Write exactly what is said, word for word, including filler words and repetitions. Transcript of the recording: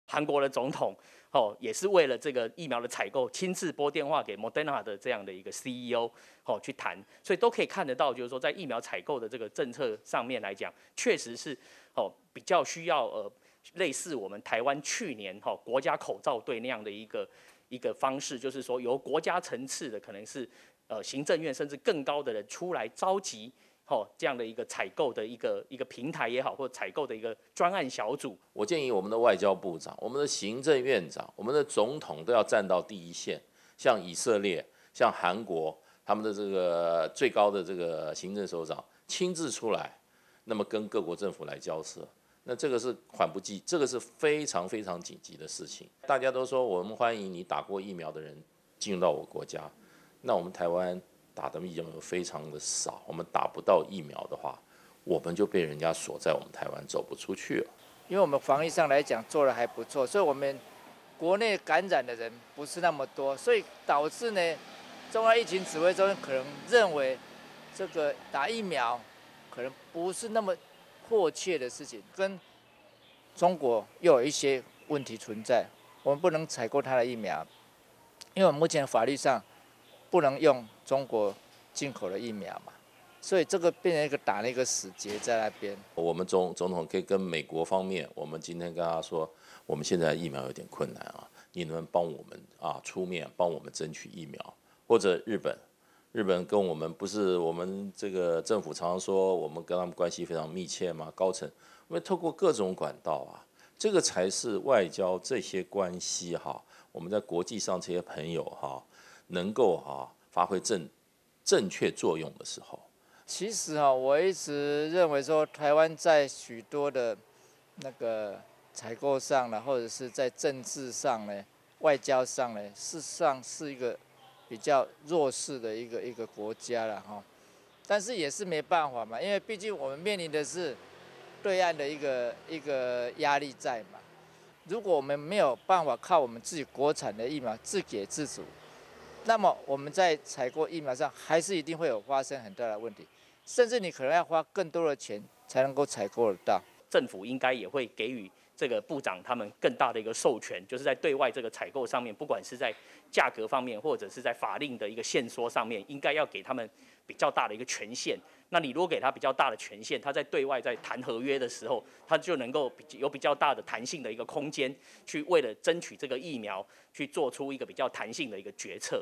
韩国的总统哦，也是为了这个疫苗的采购，亲自拨电话给 Moderna 的这样的一个 C E O 哦去谈，所以都可以看得到，就是说在疫苗采购的这个政策上面来讲，确实是哦比较需要呃类似我们台湾去年哈、哦、国家口罩队那样的一个一个方式，就是说由国家层次的可能是呃行政院甚至更高的人出来召集。哦，这样的一个采购的一个一个平台也好，或者采购的一个专案小组， 我建议我们的外交部长、我们的行政院长、我们的总统都要站到第一线，像以色列、像韩国，他们的这个最高的这个行政首长亲自出来，那么跟各国政府来交涉。那这个是缓不济，这个是非常非常紧急的事情。大家都说我们欢迎你打过疫苗的人进入到我国家，那我们台湾打的疫苗非常的少，我们打不到疫苗的话，我们就被人家锁在我们台湾走不出去了。 因为我们防疫上来讲做得还不错，所以我们国内感染的人不是那么多，所以导致呢，中央疫情指挥中心可能认为这个打疫苗可能不是那么迫切的事情，跟中国又有一些问题存在，我们不能采购它的疫苗，因为我们目前法律上不能用中国进口的疫苗嘛。所以这个变成一个打了一个死结在那边。 我们总总统可以跟美国方面，我们今天跟他说，我们现在疫苗有点困难啊，你能不能帮我们啊出面帮我们争取疫苗？或者日本，日本跟我们不是我们这个政府常常说我们跟他们关系非常密切吗？高层，我们透过各种管道啊，这个才是外交这些关系哈，我们在国际上这些朋友哈，能够哈发挥正正确作用的时候。 其实哈，我一直认为说，台湾在许多的那个采购上呢，或者是在政治上呢、外交上呢，事实上是一个比较弱势的一个一个国家了哈。但是也是没办法嘛，因为毕竟我们面临的是对岸的一个一个压力在嘛。如果我们没有办法靠我们自己国产的疫苗自给自足，那么我们在采购疫苗上还是一定会有发生很大的问题。甚至你可能要花更多的钱才能够采购得到。 政府应该也会给予这个部长他们更大的一个授权，就是在对外这个采购上面，不管是在价格方面，或者是在法令的一个限缩上面，应该要给他们比较大的一个权限。那你如果给他比较大的权限，他在对外在谈合约的时候，他就能够有比较大的弹性的一个空间，去为了争取这个疫苗，去做出一个比较弹性的一个决策。